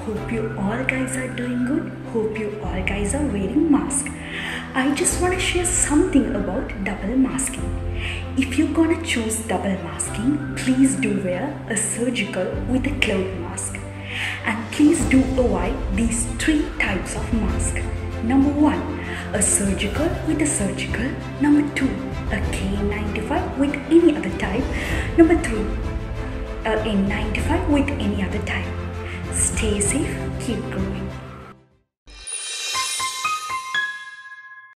Hope you all guys are doing good. Hope you all guys are wearing mask. I just want to share something about double masking. If you're gonna choose double masking, please do wear a surgical with a cloth mask. And please do avoid these 3 types of mask. Number 1, a surgical with a surgical. Number 2, a KN95 with any other type. Number 3, a N95 with any other type. Stay safe, keep growing.